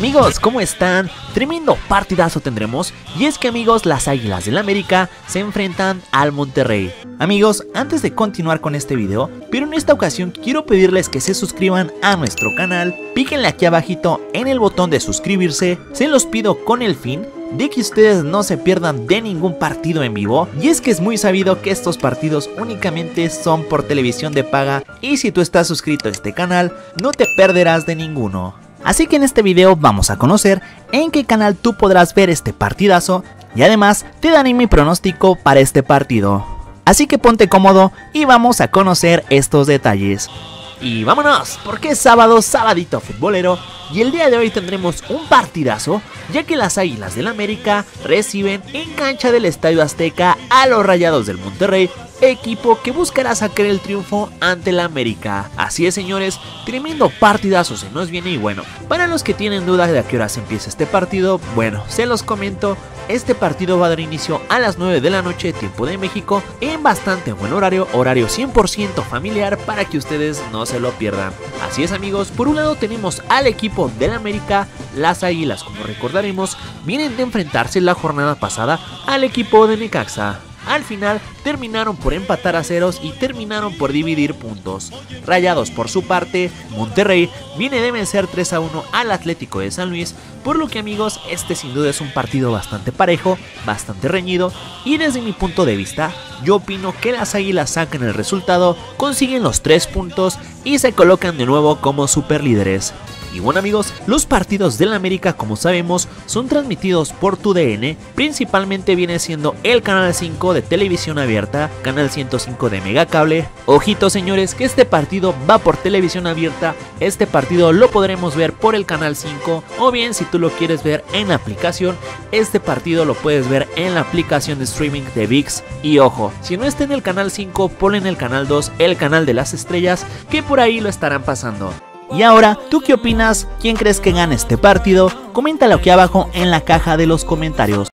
Amigos, ¿cómo están? Tremendo partidazo tendremos, y es que amigos, las Águilas del América se enfrentan al Monterrey. Amigos, antes de continuar con este video, pero en esta ocasión quiero pedirles que se suscriban a nuestro canal, píquenle aquí abajito en el botón de suscribirse, se los pido con el fin de que ustedes no se pierdan de ningún partido en vivo, y es que es muy sabido que estos partidos únicamente son por televisión de paga, y si tú estás suscrito a este canal, no te perderás de ninguno. Así que en este video vamos a conocer en qué canal tú podrás ver este partidazo, y además te daré mi pronóstico para este partido. Así que ponte cómodo y vamos a conocer estos detalles. Y vámonos, porque es sábado, sabadito futbolero, y el día de hoy tendremos un partidazo, ya que las Águilas del América reciben en cancha del Estadio Azteca a los Rayados del Monterrey, equipo que buscará sacar el triunfo ante el América. Así es, señores, tremendo partidazo se nos viene. Y bueno, para los que tienen dudas de a qué horas empieza este partido, bueno, se los comento. Este partido va a dar inicio a las 9 de la noche, tiempo de México, en bastante buen horario 100% familiar para que ustedes no se lo pierdan. Así es, amigos, por un lado tenemos al equipo del América. Las Águilas, como recordaremos, vienen de enfrentarse la jornada pasada al equipo de Necaxa. Al final terminaron por empatar a ceros y terminaron por dividir puntos. Rayados, por su parte, Monterrey viene de vencer 3-1 al Atlético de San Luis, por lo que, amigos, este sin duda es un partido bastante parejo, bastante reñido, y desde mi punto de vista, yo opino que las Águilas sacan el resultado, consiguen los 3 puntos y se colocan de nuevo como superlíderes. Y bueno, amigos, los partidos del América, como sabemos, son transmitidos por TUDN, principalmente viene siendo el canal 5 de televisión abierta, canal 105 de Megacable. Ojito, señores, que este partido va por televisión abierta, este partido lo podremos ver por el canal 5, o bien si tú lo quieres ver en la aplicación, este partido lo puedes ver en la aplicación de streaming de ViX. Y ojo, si no está en el canal 5, ponle en el canal 2, el canal de las estrellas, que por ahí lo estarán pasando. Y ahora, ¿tú qué opinas? ¿Quién crees que gane este partido? Coméntalo aquí abajo en la caja de los comentarios.